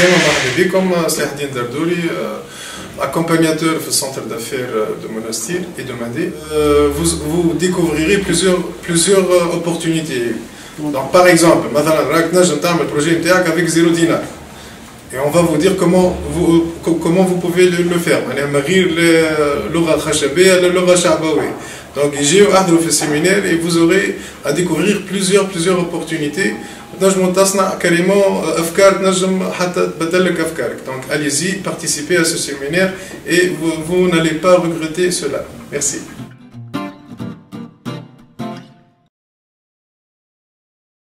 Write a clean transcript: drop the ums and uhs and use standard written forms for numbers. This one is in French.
عسلامة مرحبا بكم. صلاح الدين دردوري, accompagnateur au centre d'affaires de Monastir et de Madé. Vous découvrirez plusieurs opportunités. Donc, par exemple, un projet avec 0 dinar. Et on va vous dire comment vous pouvez le faire. Donc, j'ai au séminaire et vous aurez à découvrir plusieurs opportunités. Donc, allez-y, participez à ce séminaire et vous n'allez pas regretter cela. Merci.